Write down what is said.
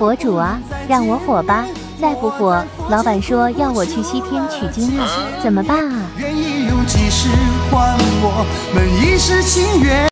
博主啊，让我火吧！再不火，老板说要我去西天取经了，怎么办啊？愿意用几世还我们一世情缘。